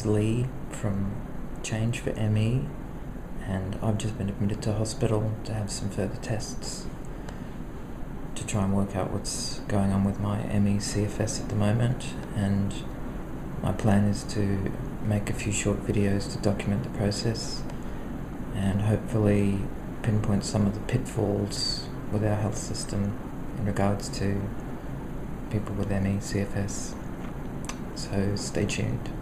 is Lee from Change for ME, and I've just been admitted to hospital to have some further tests to try and work out what's going on with my ME CFS at the moment, and my plan is to make a few short videos to document the process and hopefully pinpoint some of the pitfalls with our health system in regards to people with ME CFS. So stay tuned.